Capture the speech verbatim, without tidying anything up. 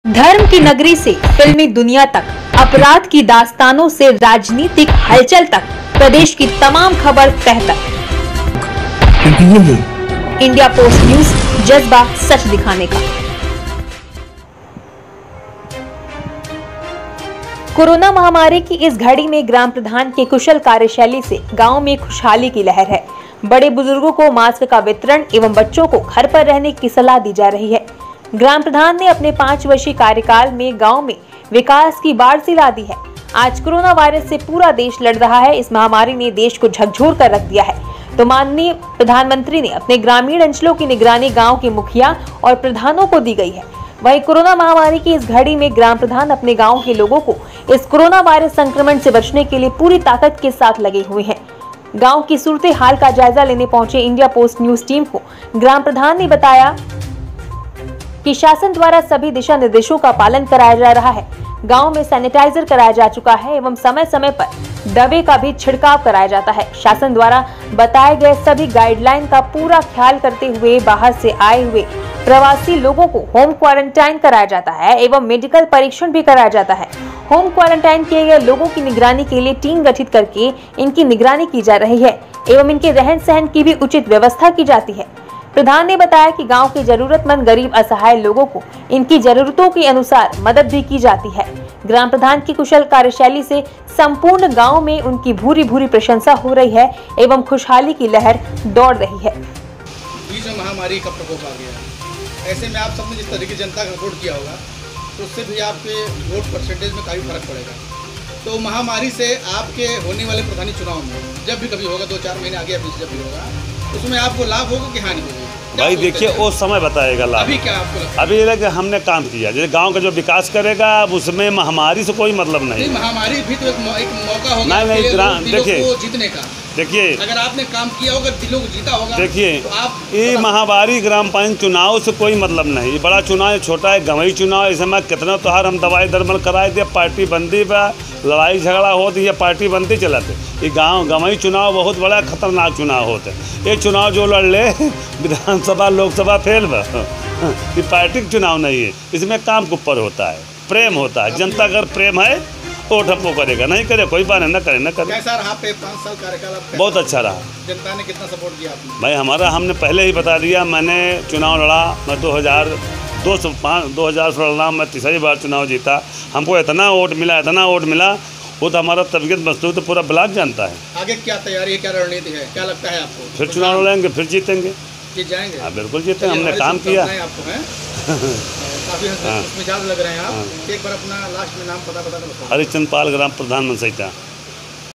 धर्म की नगरी से फिल्मी दुनिया तक, अपराध की दास्तानों से राजनीतिक हलचल तक, प्रदेश की तमाम खबर तह तक। ये है इंडिया पोस्ट न्यूज, जज्बा सच दिखाने का। कोरोना महामारी की इस घड़ी में ग्राम प्रधान के कुशल कार्यशैली से गांव में खुशहाली की लहर है। बड़े बुजुर्गों को मास्क का वितरण एवं बच्चों को घर पर रहने की सलाह दी जा रही है। ग्राम प्रधान ने अपने पाँच वर्षीय कार्यकाल में गांव में विकास की बाढ़ सी ला दी है। आज कोरोना वायरस से पूरा देश लड़ रहा है। इस महामारी ने देश को झकझोर कर रख दिया है, तो माननीय प्रधानमंत्री ने अपने ग्रामीण अंचलों की निगरानी गांव के मुखिया और प्रधानों को दी गई है। वहीं कोरोना महामारी की इस घड़ी में ग्राम प्रधान अपने गाँव के लोगों को इस कोरोना वायरस संक्रमण से बचने के लिए पूरी ताकत के साथ लगे हुए हैं। गाँव की सूरत हाल का जायजा लेने पहुंचे इंडिया पोस्ट न्यूज टीम को ग्राम प्रधान ने बताया कि शासन द्वारा सभी दिशा निर्देशों का पालन कराया जा रहा है। गांव में सैनिटाइजर कराया जा चुका है एवं समय समय पर दवा का भी छिड़काव कराया जाता है। शासन द्वारा बताए गए सभी गाइडलाइन का पूरा ख्याल करते हुए बाहर से आए हुए प्रवासी लोगों को होम क्वारंटाइन कराया जाता है एवं मेडिकल परीक्षण भी कराया जाता है। होम क्वारंटाइन किए गए लोगों की निगरानी के लिए टीम गठित करके इनकी निगरानी की जा रही है एवं इनके रहन सहन की भी उचित व्यवस्था की जाती है। प्रधान ने बताया कि गांव के जरूरतमंद गरीब असहाय लोगों को इनकी जरूरतों के अनुसार मदद भी की जाती है। ग्राम प्रधान की कुशल कार्यशैली से संपूर्ण गांव में उनकी भूरी भूरी प्रशंसा हो रही है एवं खुशहाली की लहर दौड़ रही है। बीच में महामारी का प्रकोप आ गया, ऐसे में आप सबने जिस तरीके जनता का वोट किया होगा तो उससे भी आपके वोट परसेंटेज में काफ़ी फर्क पड़ेगा। तो महामारी से आपके होने वाले प्रधानी चुनाव में जब भी कभी होगा, दो चार महीने आगे पीछे जब भी होगा, उसमें आपको लाभ होगा कि हानि होगी? भाई देखिए, वो समय बताएगा लाभ। अभी क्या आपको लगता है? अभी ये कि हमने काम किया, जैसे गांव का जो विकास करेगा उसमें महामारी से कोई मतलब नहीं। नहीं, महामारी भी तो एक, मौ, एक मौका होगा नहीं नहीं देखिए जीतने का। देखिए, अगर आपने काम किया होगा, दिलों को जीता होगा, देखिए तो आप ये महामारी ग्राम पंचायत चुनाव से कोई मतलब नहीं। ये बड़ा चुनाव है, छोटा है, गंवई चुनाव। इस समय कितना त्योहार हम दवाई दरमल कराए थे, पार्टी बंदी पर लड़ाई झगड़ा होती है, पार्टी बनती चलाते। ये गांव गंवई चुनाव बहुत बड़ा खतरनाक चुनाव होता है। ये चुनाव जो लड़ ले विधानसभा लोकसभा फेल बा, ये पार्टी का चुनाव नहीं है। इसमें काम के ऊपर होता है, प्रेम होता है। जनता अगर प्रेम है वो ठप्पो करेगा, नहीं करे कोई बात न करे न करे। कैसा रहा पे पाँच साल कार्यकाल? बहुत अच्छा रहा। जनता ने कितना सपोर्ट किया आपने? भाई हमारा, हमने पहले ही बता दिया, मैंने चुनाव लड़ा, मैं दो हज़ार दो सौ पाँच दो हज़ार सोलह लड़ा, मैं तीसरी बार चुनाव जीता। हमको इतना वोट मिला, इतना वोट मिला, वो तो हमारा तबीयत मजबूत तो पूरा ब्लॉक जानता है। आगे क्या तैयारी है, क्या रणनीति है, क्या लगता है आपको? फिर चुनाव लड़ेंगे, फिर जीतेंगे। जीत जाएंगे? हाँ बिल्कुल जीतेंगे, हमने काम किया। आपको है काफ़ी मिजाज लग रहे हैं आप। एक बार अपना लास्ट में नाम पता बता दो। हरिचंद पाल, ग्राम प्रधान मनसैता।